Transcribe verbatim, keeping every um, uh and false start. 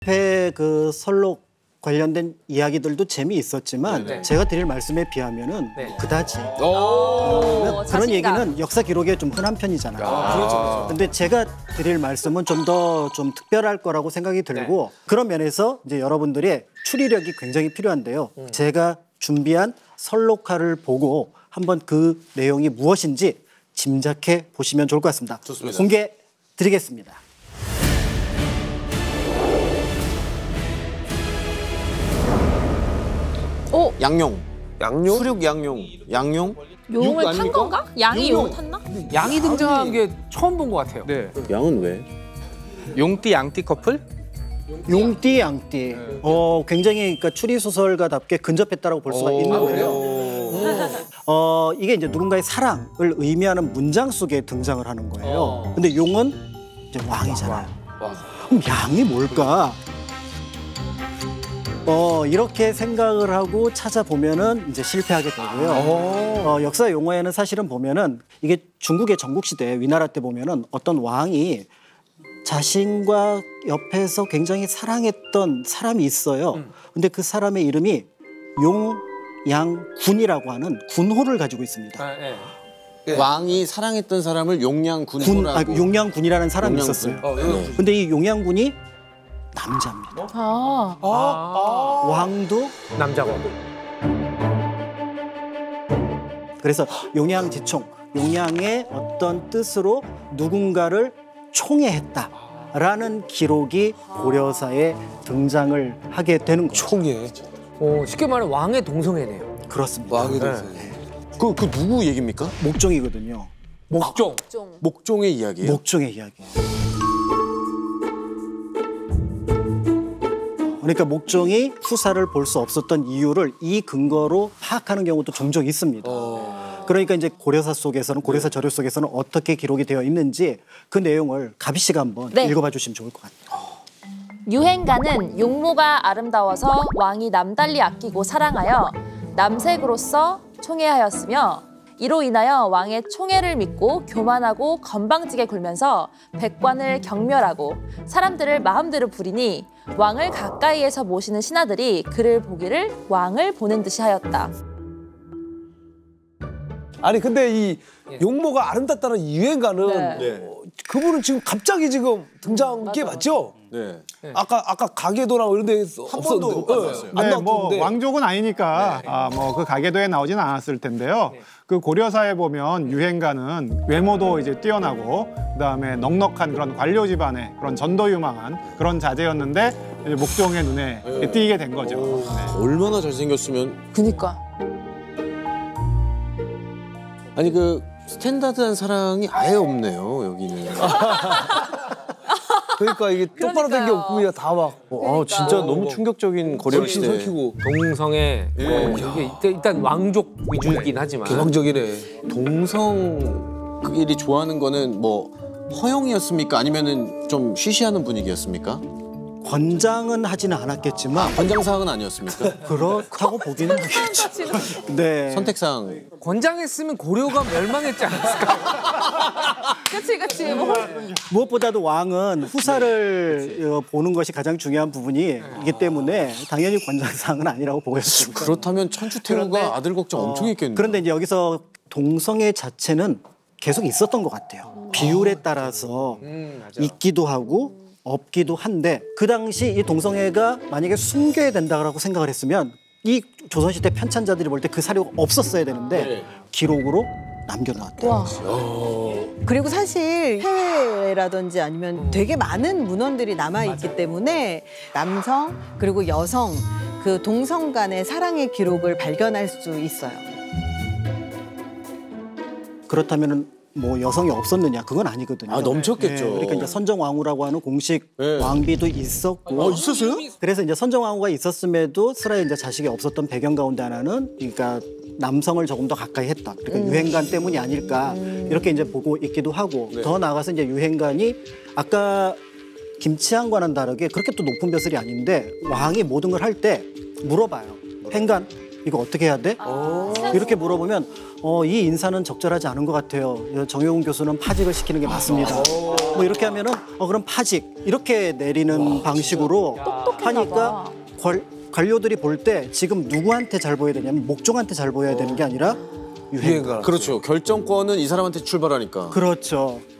앞에 그 설록 관련된 이야기들도 재미있었지만 네. 제가 드릴 말씀에 비하면은 네. 그다지 오, 어, 그런 자신감. 얘기는 역사 기록에 좀 흔한 편이잖아요. 아, 그렇죠, 그렇죠. 근데 제가 드릴 말씀은 좀 더 좀 특별할 거라고 생각이 들고 네. 그런 면에서 이제 여러분들의 추리력이 굉장히 필요한데요. 음. 제가 준비한 설록화를 보고 한번 그 내용이 무엇인지 짐작해 보시면 좋을 것 같습니다. 좋습니다. 공개 드리겠습니다. 오, 양용. 양용? 수륙 양용. 양용? 용을 탄 아닙니까? 건가? 양이 용용. 용을 탔나? 양이 등장한 게 처음 본 것 같아요. 네. 양은 왜? 용띠 양띠 커플? 용띠 양띠. 어 굉장히 그러니까 추리 소설가답게 근접했다라고 볼 수가 있는데요. 어 이게 이제 누군가의 사랑을 의미하는 문장 속에 등장을 하는 거예요. 어. 근데 용은 이제 왕이잖아요. 그럼 양이 뭘까? 어 이렇게 생각을 하고 찾아보면은 이제 실패하게 되고요. 어, 역사 용어에는 사실은 보면은 이게 중국의 전국시대 위나라 때 보면은 어떤 왕이 자신과 옆에서 굉장히 사랑했던 사람이 있어요. 근데 그 사람의 이름이 용양군이라고 하는 군호를 가지고 있습니다. 아, 네. 네. 왕이 사랑했던 사람을 용양군이라고. 군, 아, 용양군이라는 사람이 용양군. 있었어요. 어, 네. 근데 이 용양군이 남자입니다. 아, 아, 왕도 남자고. 그래서 용양지총, 용양의 어떤 뜻으로 누군가를 총애했다라는 기록이 고려사에 등장을 하게 되는 거죠. 총예. 어, 쉽게 말하면 왕의 동성애네요. 그렇습니다. 왕이 네. 그, 그 누구 얘기입니까? 목종이거든요. 목종. 좀. 목종의 이야기예요. 목종의 이야기예요. 그러니까 목종이 후사를 볼 수 없었던 이유를 이 근거로 파악하는 경우도 종종 있습니다. 그러니까 이제 고려사 속에서는 고려사 저료 속에서는 어떻게 기록이 되어 있는지 그 내용을 가비 씨가 한번 네. 읽어봐 주시면 좋을 것 같아요. 유행가는 용모가 아름다워서 왕이 남달리 아끼고 사랑하여 남색으로서 총애하였으며 이로 인하여 왕의 총애를 믿고 교만하고 건방지게 굴면서 백관을 경멸하고 사람들을 마음대로 부리니 왕을 가까이에서 모시는 신하들이 그를 보기를 왕을 보는 듯이 하였다. 아니 근데 이 용모가 아름답다는 유행가는 네. 어, 그분은 지금 갑자기 지금 등장한 게 맞죠? 네. 아까 아까 가계도나 이런 데서 한 번도 못 봤어요. 안 네, 뭐 나왔는데 왕족은 아니니까 아, 뭐 그 가계도에 나오지는 않았을 텐데요. 그 고려사에 보면 유행가는 외모도 이제 뛰어나고 그다음에 넉넉한 그런 관료 집안의 그런 전도유망한 그런 자제였는데 이제 목종의 눈에 네. 띄게 된 거죠. 네. 얼마나 잘생겼으면. 그니까. 아니 그 스탠다드한 사랑이 아예 없네요 여기는. 그러니까 이게 똑바로 된 게 없고 그냥 다 막 아 진짜 너무 충격적인 고려 설키 시대. 설키고 동성애. 예. 어, 이게 일단, 일단 왕족 위주이긴 하지만. 개방적이네. 동성끼리 좋아하는 거는 뭐 허용이었습니까? 아니면은 좀 쉬쉬하는 분위기였습니까? 권장은 하지는 않았겠지만 권장사항은 아니었습니까? 그렇다고 보기는 하겠죠. 네. 선택사항. 권장했으면 고려가 멸망했지 않았을까? 그치, 그치. 뭐. 무엇보다도 왕은 후사를 어, 보는 것이 가장 중요한 부분이기 때문에 당연히 권장사항은 아니라고 보겠습니다. 그렇다면 천추태후가 그런데, 아들 걱정 엄청 했겠네요. 그런데 이제 여기서 동성애 자체는 계속 있었던 것 같아요. 비율에 따라서 음, 맞아. 있기도 하고 없기도 한데 그 당시 이 동성애가 만약에 숨겨야 된다고 생각을 했으면 이 조선시대 편찬자들이 볼 때 그 사료가 없었어야 되는데 네. 기록으로 남겨놓았대요. 와. 그리고 사실 해외라든지 아니면 되게 많은 문헌들이 남아있기 때문에 남성 그리고 여성 그 동성 간의 사랑의 기록을 발견할 수 있어요. 그렇다면 뭐 여성이 없었느냐 그건 아니거든요. 아, 넘쳤겠죠. 네, 그러니까 이제 선정왕후라고 하는 공식 네. 왕비도 있었고. 어, 있었어요? 그래서 이제 선정왕후가 있었음에도 스라에 이제 자식이 없었던 배경 가운데 하나는 그러니까 남성을 조금 더 가까이 했던 그러니까 유행관 때문이 아닐까 이렇게 이제 보고 있기도 하고 네. 더 나아가서 이제 유행관이 아까 김치한과는 다르게 그렇게 또 높은 벼슬이 아닌데 왕이 모든 걸 할 때 물어봐요. 행관 이거 어떻게 해야 돼? 이렇게 물어보면 어, 이 인사는 적절하지 않은 것 같아요. 정용훈 교수는 파직을 시키는 게 맞습니다. 뭐 이렇게 하면은 어, 그럼 파직 이렇게 내리는 방식으로 하니까 관, 관료들이 볼 때 지금 누구한테 잘 보여야 되냐면 목종한테 잘 보여야 되는 게 아니라 유행가. 그렇죠. 결정권은 이 사람한테 출발하니까. 그렇죠.